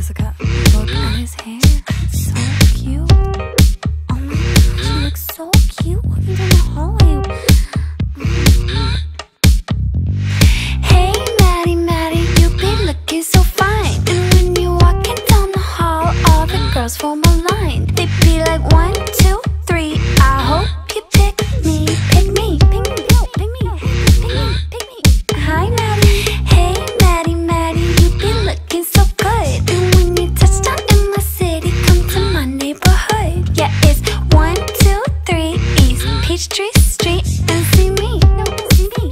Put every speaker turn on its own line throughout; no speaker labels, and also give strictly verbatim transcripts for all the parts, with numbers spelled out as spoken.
Jessica, look at his hair, it's so cute. Oh my gosh, he looks so cute walking down the hallway. Hey Maddie, Maddie, you be looking so fine. And when you're walking down the hall, all the girls form a line. They be like one, two, three, I hope you pick me, pick me, pick me, pick me, pick me, pick me. Hi Maddie, hey Maddie, Maddie, you be looking so good. And when you touch down in my city, come to my neighborhood. Yeah, it's one, two, three, East Peachtree Street, and see me. No, see me.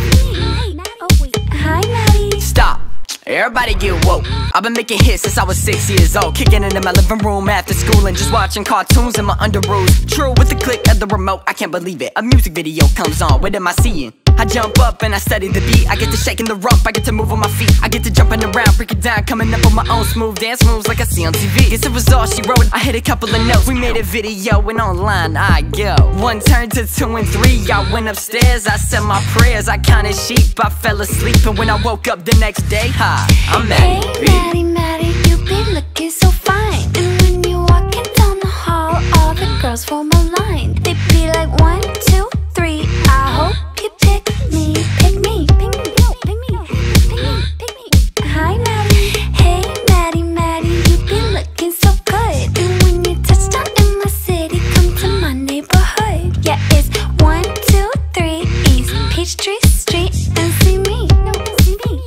Hey, oh wait. Hi Maddie.
Stop. Everybody get woke. I've been making hits since I was six years old, kicking it in my living room after school and just watching cartoons in my underoos. True, with the click of the remote, I can't believe it. A music video comes on, what am I seeing? I jump up and I study the beat. I get to shaking the rump, I get to move on my feet. I get to jumping around, break it down, coming up with my own smooth dance moves like I see on T V. Guess it was all she wrote, I hit a couple of notes. We made a video and online I go. One turned to two and three, I went upstairs, I said my prayers. I counted sheep, I fell asleep, and when I woke up the next day, hi, I'm Maddie
Hey
B.
Maddie, Maddie, you be looking so fine. And when you're walking down the hall, all the girls form a line. They be like one, two, three, I hope you pick me, pick me, pick me, pick me, pick me, pick me. Hi Maddie, hey Maddie, Maddie, you be looking so good. And when you touch down in my city, come to my neighborhood. Yeah, it's one, two, three, East Peachtree Street, and see me. No, see me.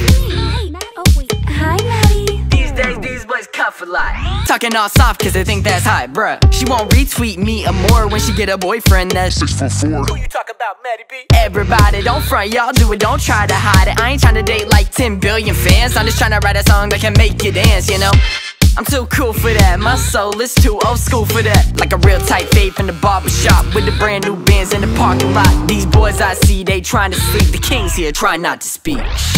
Hey, oh wait. Hi Maddie.
These days, these boys cuff a lot, talking all soft cause they think that's hot, bruh. She won't retweet me or more when she get a boyfriend that's six foot four. Who you talk about, Maddie B? Everybody, don't front, y'all do it, don't try to hide it. I ain't trying to date like ten billion fans, I'm just trying to write a song that can make you dance, you know? I'm too cool for that, my soul is too old school for that. Like a real tight fade from the barbershop with the brand new Benz in the parking lot. These boys I see, they trying to sleep, the kings here try not to speak.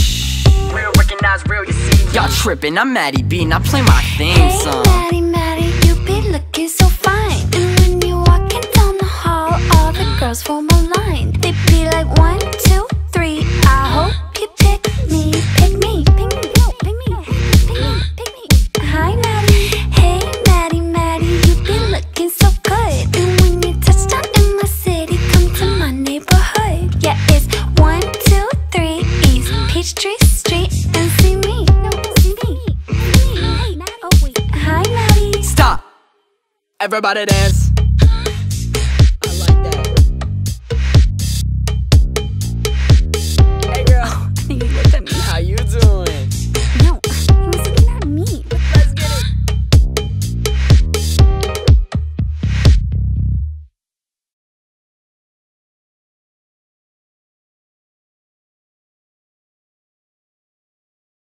Real recognize real, you see. Y'all tripping, I'm Maddie B, now play my theme
Hey
song.
Maddie, Maddie, you be looking so fine. And when you're walking down the hall, all the girls form a line. They be like one, two, three, I hope you pick me, pick me, pick me, pick me, pick me, pick me. Hi Maddie, hey Maddie, Maddie, you be looking so good. And when you touch down in my city, come to my neighborhood. Yeah, it's one, two, three, East Peachtree Street, and see me. No, see me. Hey, oh wait. Hi Maddie.
Stop. Everybody dance.